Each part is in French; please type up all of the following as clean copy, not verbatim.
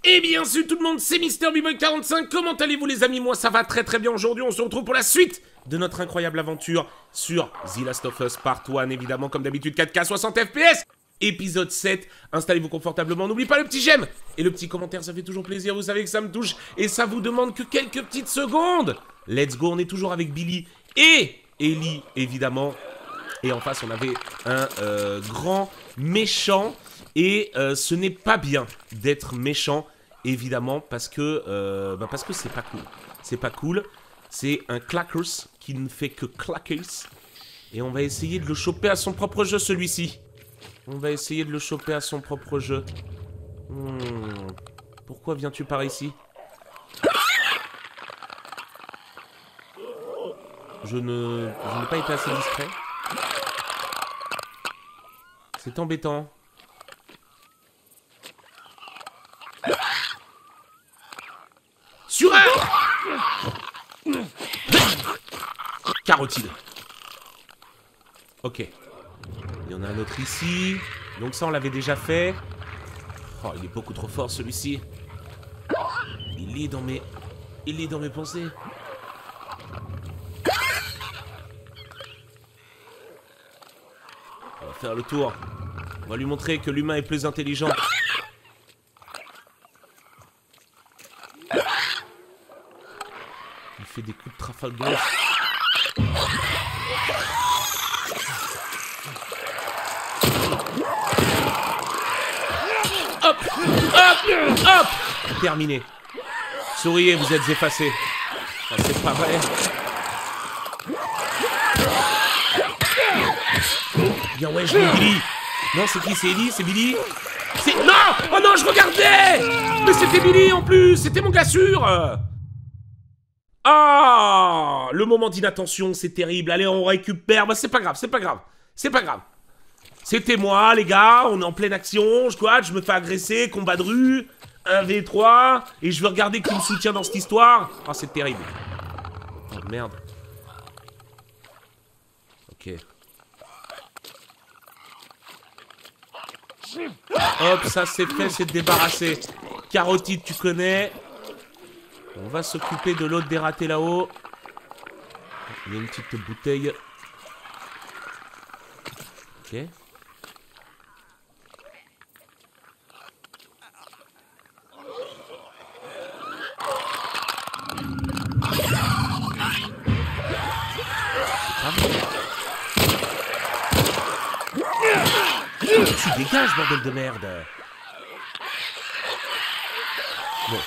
Et bien sûr tout le monde, c'est MrBboy45, comment allez-vous les amis? Moi ça va très très bien aujourd'hui, on se retrouve pour la suite de notre incroyable aventure sur The Last of Us Part 1, évidemment comme d'habitude 4K 60 FPS. Épisode 7, installez-vous confortablement, n'oubliez pas le petit j'aime et le petit commentaire, ça fait toujours plaisir, vous savez que ça me touche et ça vous demande que quelques petites secondes. Let's go, on est toujours avec Billy et Ellie évidemment. Et en face on avait un grand méchant et ce n'est pas bien d'être méchant évidemment parce que c'est pas cool. C'est pas cool, c'est un clackers qui ne fait que clackers et on va essayer de le choper à son propre jeu celui-ci. On va essayer de le choper à son propre jeu. Pourquoi viens-tu par ici? Je n'ai pas été assez discret. C'est embêtant. Sur un carotide. Ok. Il y en a un autre ici. Donc ça, on l'avait déjà fait. Oh, il est beaucoup trop fort, celui-ci. Il est dans mes pensées. On va faire le tour. On va lui montrer que l'humain est plus intelligent. Il fait des coups de Trafalgar. Hop, hop, hop. Terminé. Souriez, vous êtes effacés. Ah, c'est pas vrai. Bien ouais, je l'ai Billy. Non, c'est qui? C'est Ellie? C'est Billy? C'est... Non! Oh non, je regardais! Mais c'était Billy en plus! C'était mon gars sûr! Ah! Le moment d'inattention, c'est terrible. Allez, on récupère. Bah, c'est pas grave, c'est pas grave. C'est pas grave. C'était moi, les gars. On est en pleine action. Je me fais agresser. Combat de rue. 1v3. Et je veux regarder qui me soutient dans cette histoire. Ah, c'est terrible. Oh, merde. Ok. Hop, ça c'est fait, c'est débarrassé. Carotide, tu connais. On va s'occuper de l'autre dératé là-haut. Il y a une petite bouteille. Ok. Tu dégages, bordel de merde. Bon.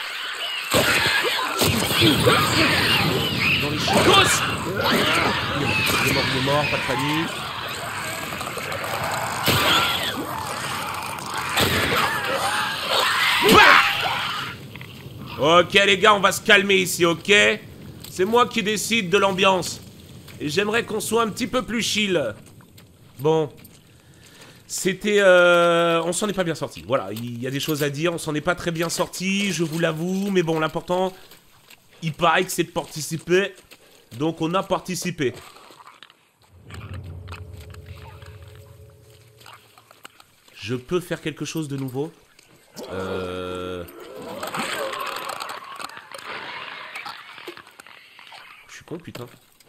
Dans les chicos. Il est mort, pas de panique. Bah! Ok les gars, on va se calmer ici, ok? C'est moi qui décide de l'ambiance. Et j'aimerais qu'on soit un petit peu plus chill. Bon. C'était... on s'en est pas bien sorti. Voilà, il y a des choses à dire. On s'en est pas très bien sorti, je vous l'avoue. Mais bon, l'important, il paraît que c'est de participer. Donc on a participé. Je peux faire quelque chose de nouveau. Je suis con, putain.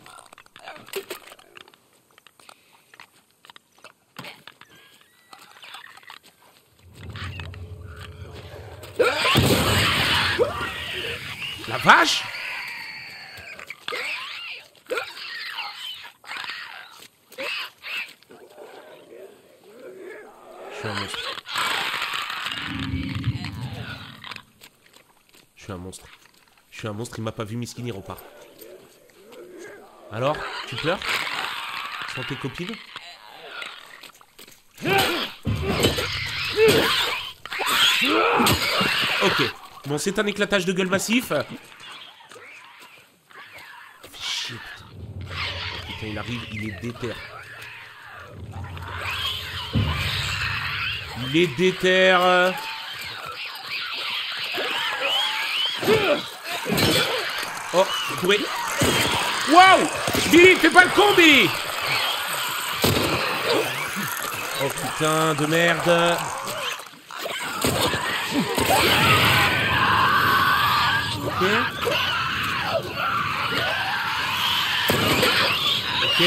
La vache! Je suis un monstre. Je suis un monstre. Je suis un monstre, il m'a pas vu, miskin, il repart. Alors, tu pleures? Sans tes copines? Ok. Bon, c'est un éclatage de gueule massif. Fais chier, putain. Oh, putain, il arrive, il est déter. Il est déter. Oh, courez. Waouh! Billy, fais pas le con, Billy! Oh putain de merde. Ok. Ok.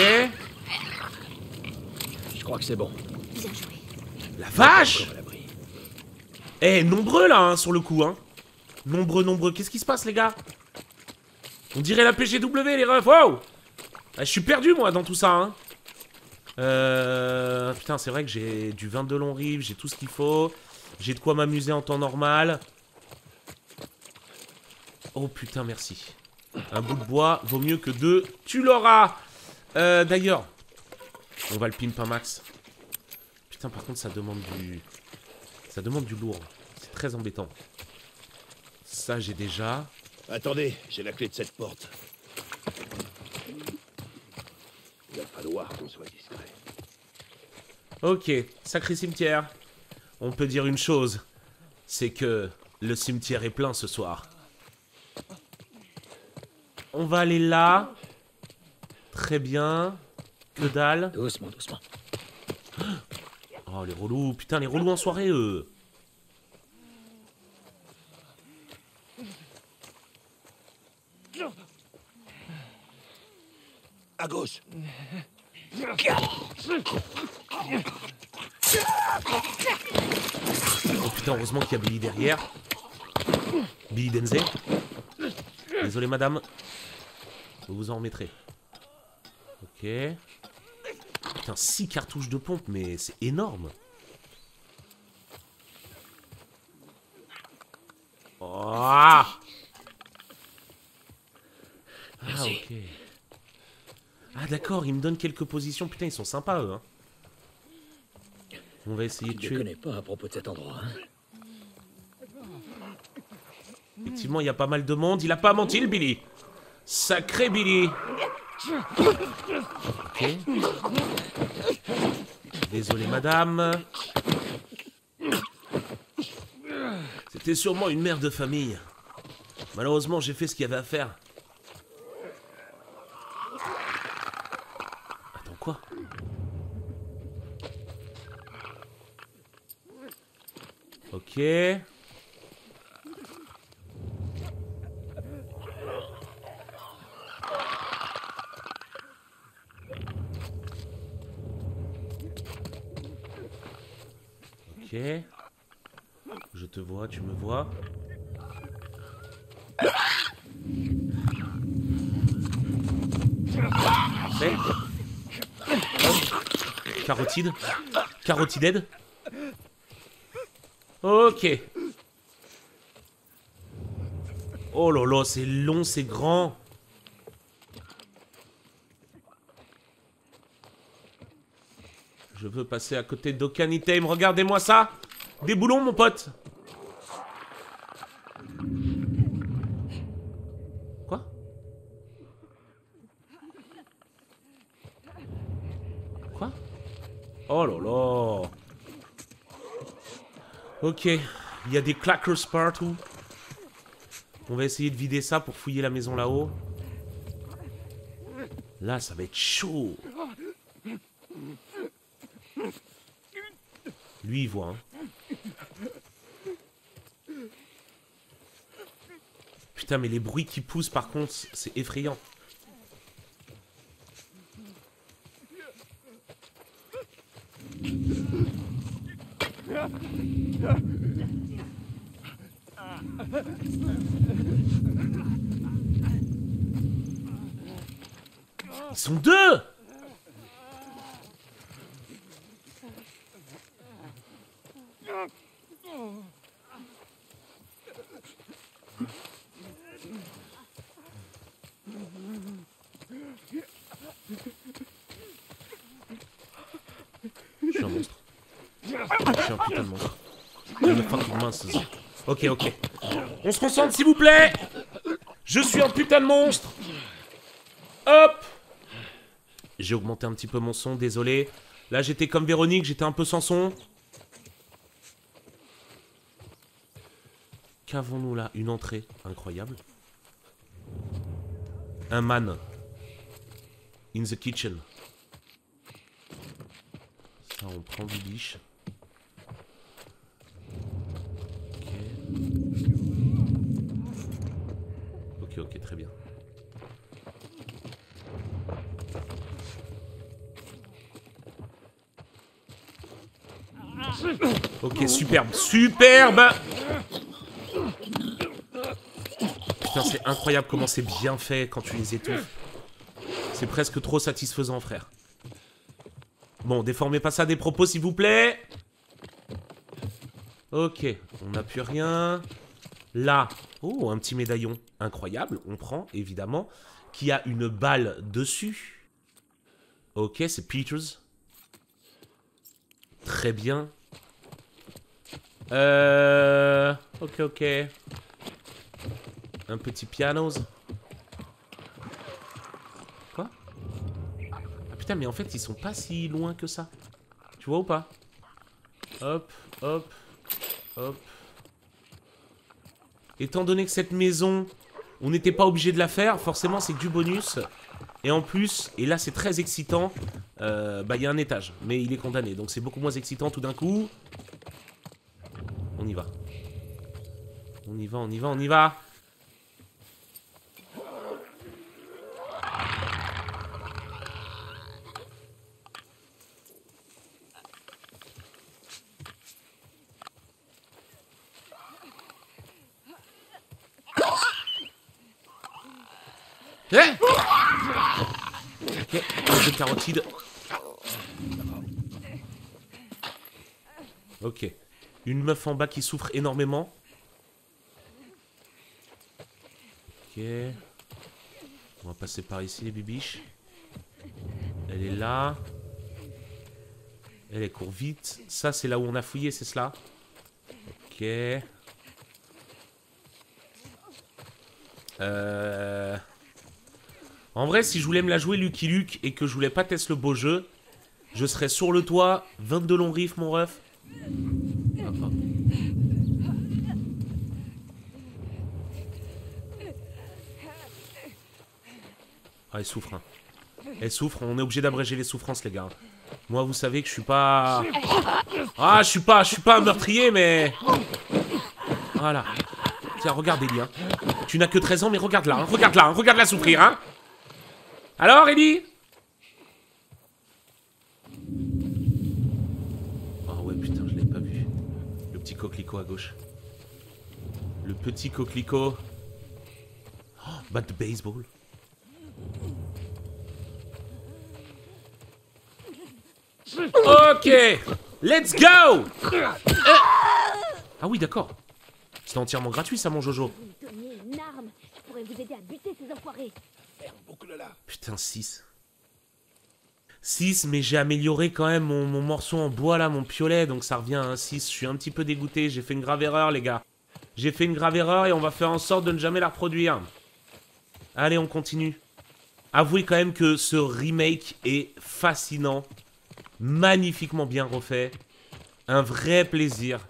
Je crois que c'est bon. Bien joué. La vache! Encore à l'abri. Eh, nombreux là, hein, sur le coup, hein. Nombreux. Qu'est-ce qui se passe, les gars? On dirait la PGW, les refs. Wow! Ah, je suis perdu, moi, dans tout ça, hein. Putain, c'est vrai que j'ai du 22 long rive, j'ai tout ce qu'il faut. J'ai de quoi m'amuser en temps normal. Oh putain, merci. Un bout de bois vaut mieux que deux. Tu l'auras. D'ailleurs, on va le pimp un max. Putain, par contre, ça demande du... Ça demande du lourd. C'est très embêtant. Ça, j'ai déjà. Attendez, j'ai la clé de cette porte. Il va falloir qu'on soit discret. Ok, sacré cimetière. On peut dire une chose. C'est que le cimetière est plein ce soir. On va aller là. Très bien. Que dalle. Doucement, doucement. Oh, les relous. Putain, les relous en soirée, eux. À gauche. Oh putain, heureusement qu'il y a Billy derrière. Billy Denze. Désolé, madame. Vous vous en remettrez. Ok. Putain, 6 cartouches de pompe, mais c'est énorme. Oh. Ah, ok. Ah, d'accord, ils me donnent quelques positions. Putain, ils sont sympas, eux. Hein. On va essayer de Je ne tuer. connais pas à propos de cet endroit. Hein. Effectivement, il y a pas mal de monde. Il a pas menti, le Billy. Sacré Billy. Ok. Désolé, madame. C'était sûrement une mère de famille. Malheureusement, j'ai fait ce qu'il y avait à faire. Attends, quoi? Ok. Ok. Je te vois, tu me vois. Parfait. Carotide. Carotided. Ok. Oh là là, c'est long, c'est grand. Je veux passer à côté d'Okanitame. Regardez-moi ça. Des boulons, mon pote. Quoi? Quoi? Oh là là. Ok. Il y a des clackers partout. On va essayer de vider ça pour fouiller la maison là-haut. Là, ça va être chaud. Lui, il voit, hein. Putain, mais les bruits qui poussent, par contre, c'est effrayant. Ils sont deux! Je suis un monstre. Je suis un putain de monstre. I'm a fucking monster. Ok, ok. On se concentre, s'il vous plaît. Je suis un putain de monstre. Hop. J'ai augmenté un petit peu mon son, désolé. Là, j'étais comme Véronique, j'étais un peu sans son. Qu'avons-nous là? Une entrée incroyable. Un man. In the kitchen. Ça, on prend du biche. Ok. ok, très bien. Ok, superbe, superbe. Putain, c'est incroyable comment c'est bien fait quand tu les étouffes. C'est presque trop satisfaisant, frère. Bon, déformez pas ça des propos, s'il vous plaît. Ok, on n'a plus rien. Là, oh, un petit médaillon. Incroyable, on prend, évidemment. Qui a une balle dessus. Ok, c'est Peters. Très bien. Ok, ok. Un petit pianos. Quoi? Ah putain, mais en fait, ils sont pas si loin que ça. Tu vois ou pas? Hop, hop, hop. Étant donné que cette maison, on n'était pas obligé de la faire, forcément, c'est que du bonus. Et en plus, et là, c'est très excitant, bah, il y a un étage, mais il est condamné. Donc, c'est beaucoup moins excitant tout d'un coup. On y va. On y va, on y va, on y va. Eh ok, de carotide. Ok. Une meuf en bas qui souffre énormément. Ok. On va passer par ici, les bibiches. Elle est là. Elle court vite. Ça, c'est là où on a fouillé, c'est cela. Ok. En vrai, si je voulais me la jouer Lucky Luke et que je voulais pas tester le beau jeu, je serais sur le toit, 22 longs riffs, mon ref. Oh, oh. Ah, elle souffre, hein. Elle souffre, on est obligé d'abréger les souffrances, les gars. Moi, vous savez que je suis pas... Ah, je suis pas un meurtrier, mais... Voilà. Tiens, regarde, Ellie, hein. Tu n'as que 13 ans, mais regarde-la, hein. Regarde-la, hein. Regarde-la souffrir, hein. Alors, Ellie? Oh ouais, putain, je l'ai pas vu. Le petit coquelicot à gauche. Le petit coquelicot. Oh, bat de baseball. Ok, let's go. Ah oui, d'accord. C'était entièrement gratuit, ça, mon Jojo. Vous me donniez une arme, je pourrais vous aider à buter ces enfoirés. Putain, 6. 6, mais j'ai amélioré quand même mon morceau en bois, là, mon piolet, donc ça revient à un 6. Je suis un petit peu dégoûté, j'ai fait une grave erreur, les gars. J'ai fait une grave erreur et on va faire en sorte de ne jamais la reproduire. Allez, on continue. Avouez quand même que ce remake est fascinant. Magnifiquement bien refait. Un vrai plaisir.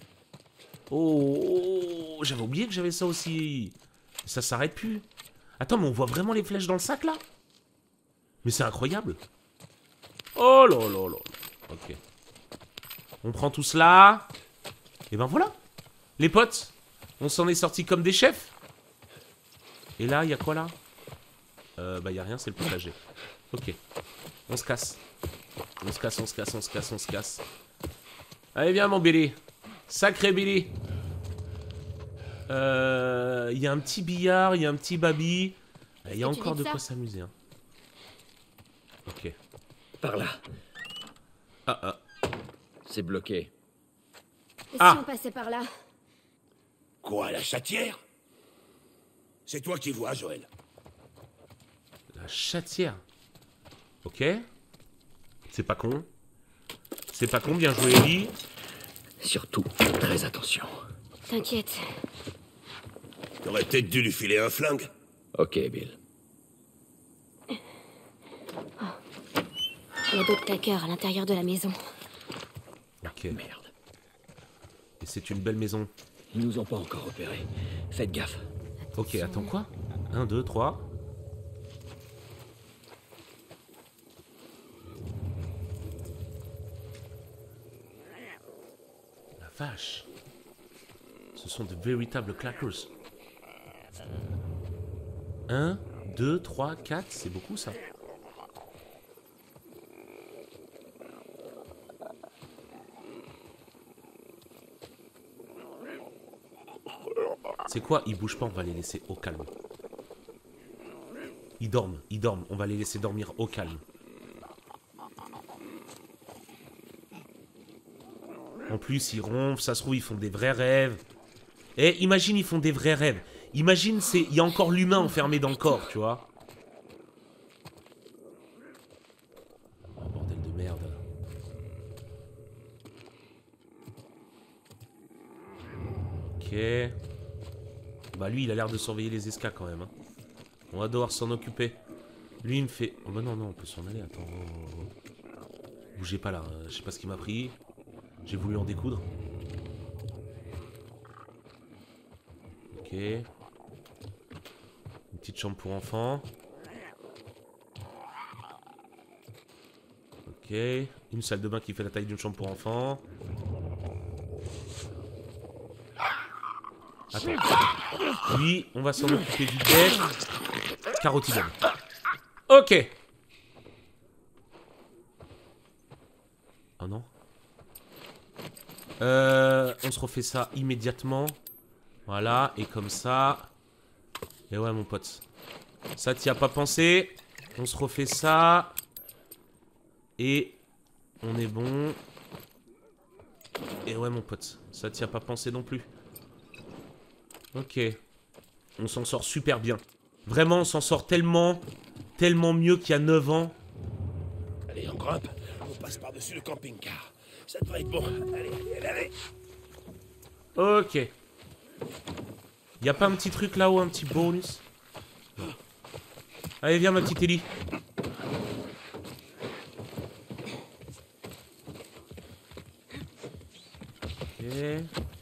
Oh, j'avais oublié que j'avais ça aussi. Ça s'arrête plus. Attends, mais on voit vraiment les flèches dans le sac, là? Mais c'est incroyable. Oh là là là. Ok. On prend tout cela. Et ben voilà. Les potes, on s'en est sortis comme des chefs. Et là, il y a quoi, là? Bah, il y a rien, c'est le potager. Ok. On se casse. On se casse, on se casse, on se casse, on se casse. Allez, viens, mon Billy. Sacré Billy. Il y a un petit billard, il y a un petit baby. Il y a encore de quoi s'amuser. Hein. Ok. Par là. Ah, ah. C'est bloqué. Et Ah. si on passait par là? Quoi, la chatière? C'est toi qui vois, Joël. La chatière. Ok. C'est pas con. C'est pas con, bien joué, Ellie. Surtout, très attention. T'inquiète. T'aurais peut-être dû lui filer un flingue. Ok, Bill. Il y a d'autres claqueurs à l'intérieur de la maison. Ok. Merde. Et c'est une belle maison. Ils nous ont pas encore repérés. Faites gaffe. Ok, attends quoi? 1, 2, 3. La vache. Ce sont de véritables claqueurs. 1, 2, 3, 4, c'est beaucoup ça. C'est quoi? Ils bougent pas, on va les laisser au calme. Ils dorment, on va les laisser dormir au calme. En plus, ils ronflent, ça se trouve, ils font des vrais rêves. Et imagine, ils font des vrais rêves. Imagine, il y a encore l'humain enfermé dans le corps, tu vois. Oh, bordel de merde. Ok. Bah lui, il a l'air de surveiller les escas quand même. Hein. On va devoir s'en occuper. Lui, il me fait... Oh bah non, non, on peut s'en aller, attends. Bougez pas là, je sais pas ce qu'il m'a pris. J'ai voulu en découdre. Ok. Une petite chambre pour enfants. Ok. Une salle de bain qui fait la taille d'une chambre pour enfants. Attends. Lui, on va s'en occuper du déj. Carotidone. Ok. Oh non. On se refait ça immédiatement. Voilà, et comme ça. Et ouais, mon pote. Ça, t'y as pas pensé. On se refait ça. Et on est bon. Et ouais, mon pote. Ça, t'y as pas pensé non plus. Ok. On s'en sort super bien. Vraiment, on s'en sort tellement mieux qu'il y a 9 ans. Allez, on grimpe. On passe par-dessus le camping-car. Ça devrait être bon. Allez, allez, allez. Ok. Y a pas un petit truc là-haut, un petit bonus? Allez, viens, ma petite Ellie. Ok.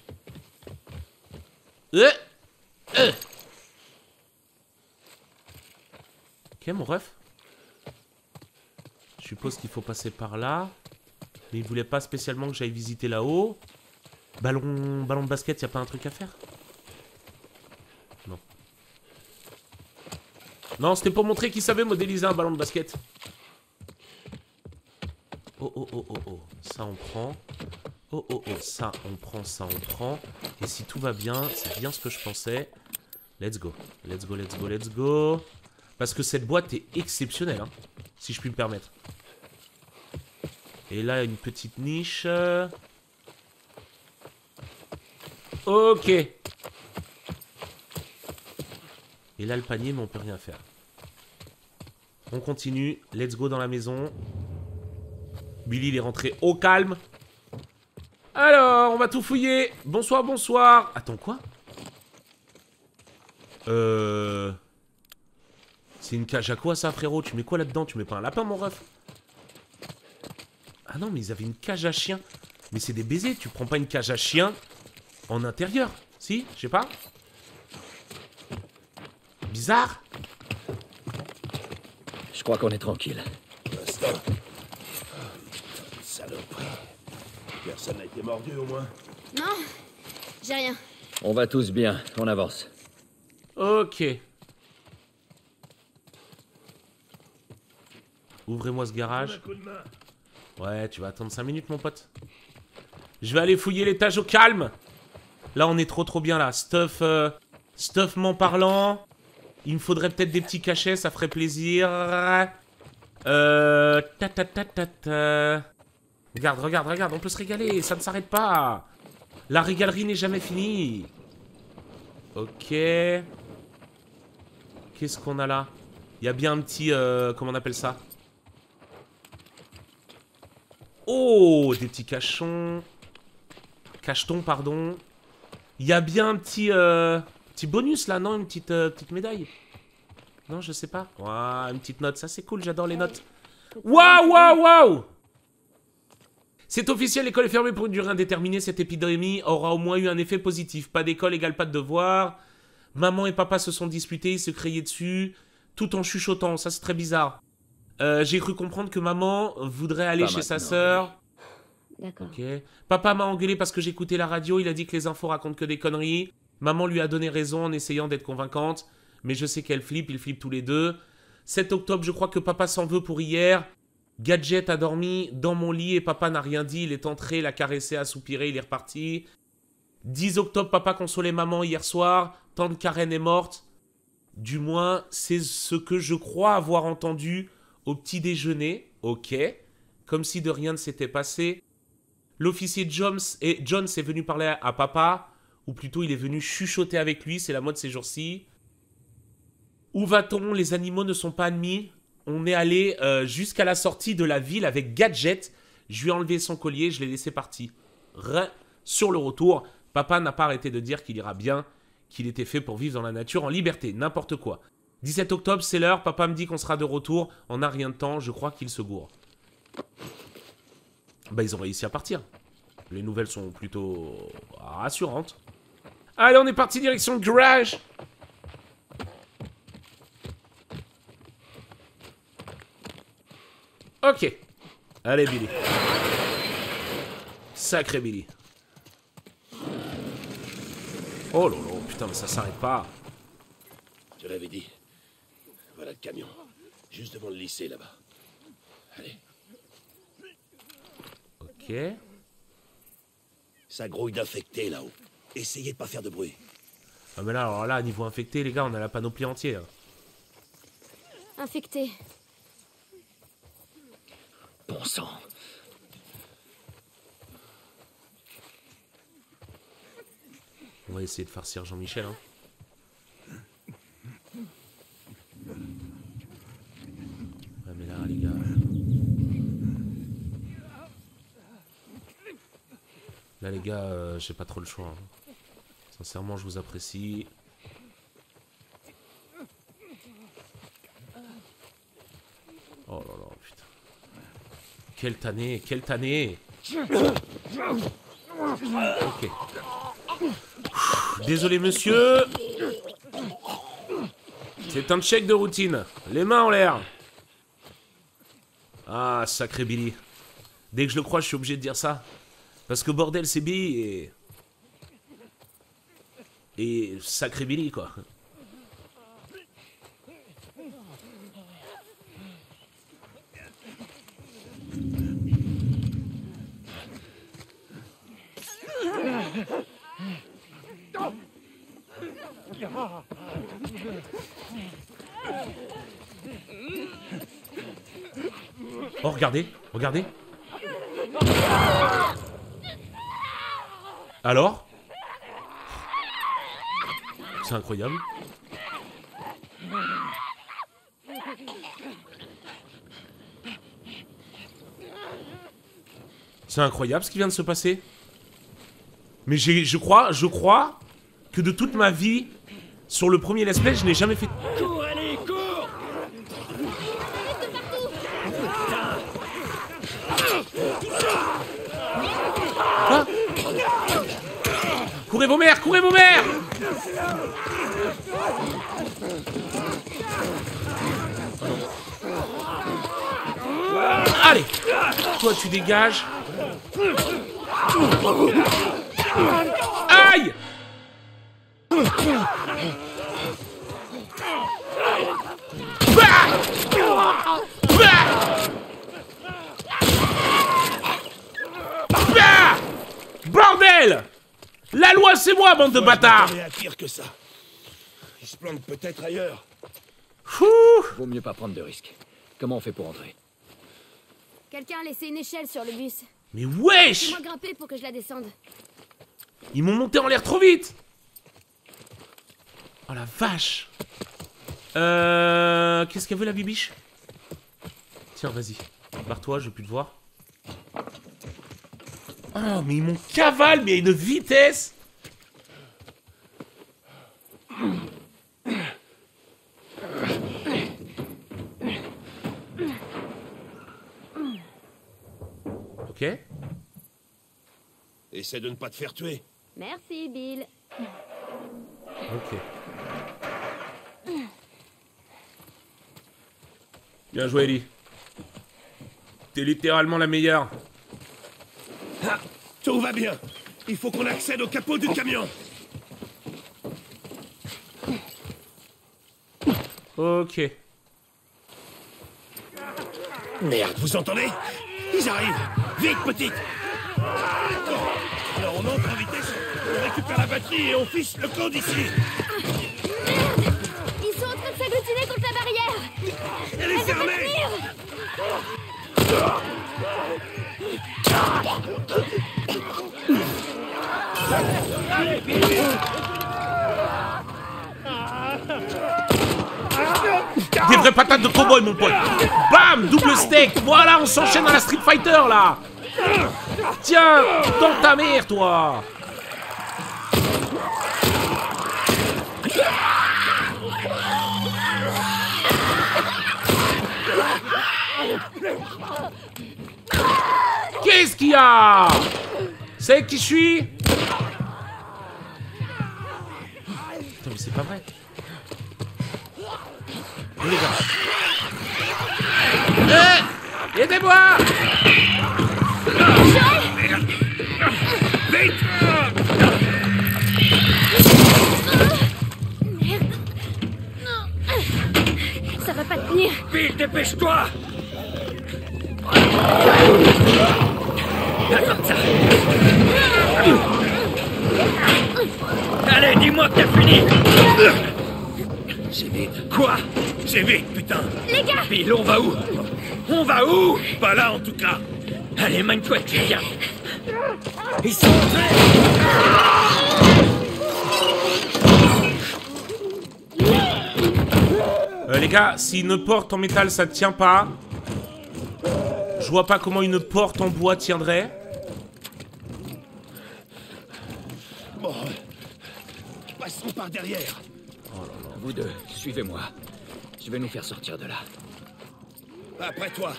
Ok, mon ref. Je suppose qu'il faut passer par là. Mais il voulait pas spécialement que j'aille visiter là-haut. Ballon de basket, y a pas un truc à faire? Non. Non, c'était pour montrer qu'il savait modéliser un ballon de basket. Oh, oh, oh, oh, oh. Ça, on prend. Oh, oh, oh. Ça, on prend, ça, on prend. Et si tout va bien, c'est bien ce que je pensais. Let's go. Let's go, let's go, let's go. Parce que cette boîte est exceptionnelle, hein, si je puis me permettre. Et là, une petite niche. Ok. Et là, le panier, mais on peut rien faire. On continue. Let's go dans la maison. Billy, il est rentré au calme. Alors, on va tout fouiller. Bonsoir, bonsoir. Attends, quoi? C'est une cage à quoi, ça, frérot? Tu mets quoi là-dedans? Tu mets pas un lapin, mon ref? Ah non, mais ils avaient une cage à chien. Mais c'est des baisers. Tu prends pas une cage à chien en intérieur? Si? Je sais pas. Bizarre. Je crois qu'on est tranquille. Stop. Saloperie. Personne n'a été mordu au moins. Non, j'ai rien. On va tous bien, on avance. Ok. Ouvrez-moi ce garage. Ouais, tu vas attendre 5 minutes, mon pote. Je vais aller fouiller l'étage au calme. Là, on est trop bien, là. Stuffment parlant. Il me faudrait peut-être des petits cachets, ça ferait plaisir. Regarde, regarde, on peut se régaler, ça ne s'arrête pas. La régalerie n'est jamais finie. Ok. Qu'est-ce qu'on a là? Il y a bien un petit... comment on appelle ça? Oh, des petits cachons. Cachetons, pardon. Il y a bien un petit... petit bonus là, non? Une petite médaille? Non, je sais pas. Ouah, une petite note, ça c'est cool, j'adore les notes. Waouh, waouh, waouh! C'est officiel, l'école est fermée pour une durée indéterminée. Cette épidémie aura au moins eu un effet positif. Pas d'école égale pas de devoir. Maman et papa se sont disputés, ils se criaient dessus, tout en chuchotant. Ça, c'est très bizarre. J'ai cru comprendre que maman voudrait aller chez sa sœur. D'accord. Ok. Papa m'a engueulé parce que j'écoutais la radio. Il a dit que les infos racontent que des conneries. Maman lui a donné raison en essayant d'être convaincante. Mais je sais qu'elle flippe, ils flippent tous les deux. 7 octobre, je crois que papa s'en veut pour hier. Gadget a dormi dans mon lit et papa n'a rien dit. Il est entré, il a caressé, a soupiré, il est reparti. 10 octobre, papa consolait maman hier soir. Tante Karen est morte. Du moins, c'est ce que je crois avoir entendu au petit déjeuner. Ok. Comme si de rien ne s'était passé. L'officier Jones est venu parler à papa. Ou plutôt, il est venu chuchoter avec lui. C'est la mode ces jours-ci. Où va-t-on? Les animaux ne sont pas admis. On est allé jusqu'à la sortie de la ville avec Gadget. Je lui ai enlevé son collier, je l'ai laissé partir. Sur le retour, papa n'a pas arrêté de dire qu'il ira bien, qu'il était fait pour vivre dans la nature en liberté, n'importe quoi. 17 octobre, c'est l'heure, papa me dit qu'on sera de retour. On n'a rien de temps, je crois qu'il se gourre. Bah, ils ont réussi à partir. Les nouvelles sont plutôt rassurantes. Allez, on est parti direction le garage. Ok. Allez, Billy. Sacré Billy. Oh là là, putain, mais ça s'arrête pas. Je l'avais dit. Voilà le camion. Juste devant le lycée, là-bas. Allez. Ok. Ça grouille d'infectés, là-haut. Essayez de pas faire de bruit. Ah mais là, alors là, niveau infecté, les gars, on a la panoplie entière. Infecté. Bon sang. On va essayer de farcir Jean-Michel, hein. Ouais, mais là, les gars... Là, les gars, j'ai pas trop le choix, hein. Sincèrement, je vous apprécie. Oh là là, putain. Quelle tannée, quelle tannée. Ok. Désolé, monsieur. C'est un check de routine. Les mains en l'air. Ah, sacré Billy. Dès que je le crois, je suis obligé de dire ça. Parce que bordel, c'est Billy et sacré Billy, quoi. Oh, regardez, regardez. Alors? C'est incroyable. C'est incroyable ce qui vient de se passer. Mais je crois que de toute ma vie, sur le premier let's play, je n'ai jamais fait... Cours, allez, cours! Quoi? Courez vos mères! Courez vos mères! Allez! Toi, tu dégages. Aïe! Bordel! La loi, c'est moi, bande de bâtards! Il y a pire que ça. Il se plante peut-être ailleurs. Vaut mieux pas prendre de risques. Comment on fait pour entrer? Quelqu'un a laissé une échelle sur le bus. Mais wesh! Fais-moi grimper pour que je la descende. Ils m'ont monté en l'air trop vite! Oh la vache! Qu'est-ce qu'elle veut la bibiche? Tiens, vas-y. Barre-toi, je veux plus te voir. Oh, mais ils m'ont cavale, mais à une vitesse! Ok. Essaie de ne pas te faire tuer. Merci, Bill. Ok. Bien joué, Ellie. T'es littéralement la meilleure. Ah, tout va bien. Il faut qu'on accède au capot du camion. Ok. Merde, vous entendez? Ils arrivent! Vite, petite! Alors on entre en vitesse, on récupère la batterie et on fiche le camp d'ici! Merde! Ils sont en train de s'agglutiner contre la barrière! Elle est fermée! Des vraies patates de cow-boy, mon pote. Bam, double steak. Voilà, on s'enchaîne dans la Street Fighter, là. Tiens, dans ta mère, toi. Qu'est-ce qu'il y a? C'est qui je suis? Putain, mais c'est pas vrai. Oh, les gars. Aidez-moi! Vite! Merde! Non! Ça va pas tenir! Vite, dépêche-toi! Allez, dis-moi que t'as fini! C'est vite. Quoi? C'est vite, putain! Les gars! Bill, on va où? On va où? Pas là, en tout cas! Allez, mène-toi, tu viens! Ils sont entrés! Les gars, si une porte en métal ça tient pas, je vois pas comment une porte en bois tiendrait. Bon, passons par derrière. Vous deux, suivez-moi. Je vais nous faire sortir de là. Après toi.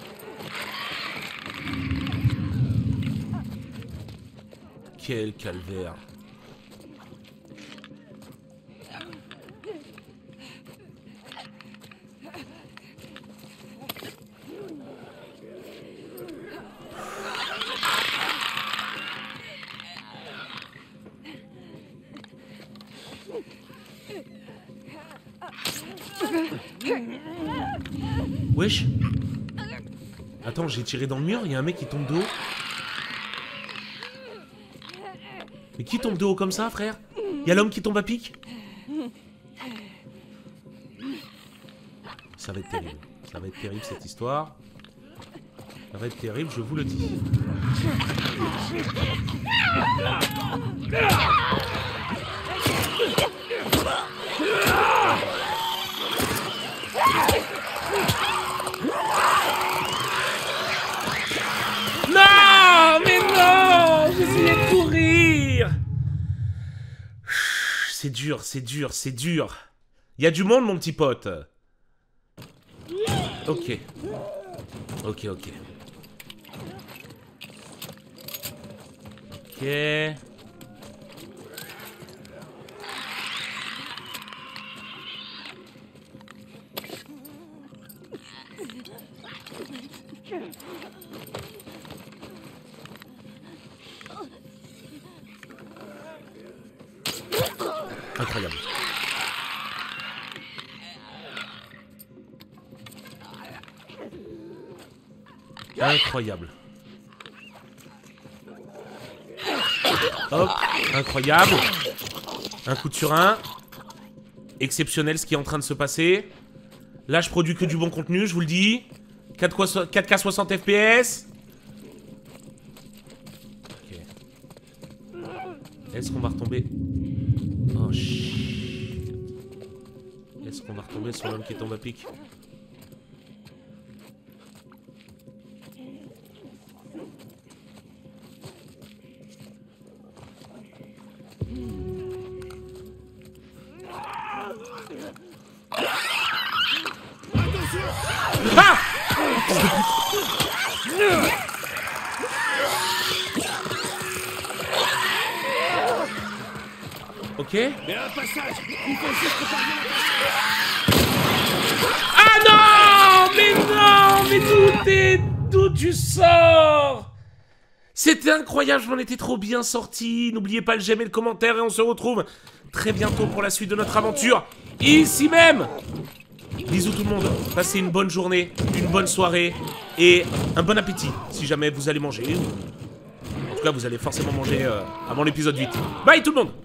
Quel calvaire. Wesh. Attends, j'ai tiré dans le mur, il y a un mec qui tombe de haut. Mais qui tombe de haut comme ça, frère? Il y a l'homme qui tombe à pic? Ça va être terrible. Ça va être terrible cette histoire. Ça va être terrible, je vous le dis. Non, mais non, j'essayais de courir. C'est dur, c'est dur, c'est dur. Il y a du monde, mon petit pote. Ok. Ok, ok. Ok. Incroyable. Incroyable. Hop, incroyable. Un coup de surin. Exceptionnel ce qui est en train de se passer. Là, je produis que du bon contenu, je vous le dis. 4K 60 FPS. Ok. Est-ce qu'on va retomber? Oh shit. Est-ce qu'on va retomber sur l'homme qui tombe à pic? Ah! Ok. Mais un passage! Il faut juste parvenir Ah non! Mais non! Mais d'où tu sors? C'était incroyable, je m'en étais trop bien sorti. N'oubliez pas le j'aime et le commentaire et on se retrouve très bientôt pour la suite de notre aventure. Ici même! Bisous tout le monde. Passez une bonne journée, une bonne soirée et un bon appétit si jamais vous allez manger. En tout cas, vous allez forcément manger avant l'épisode 8. Bye tout le monde.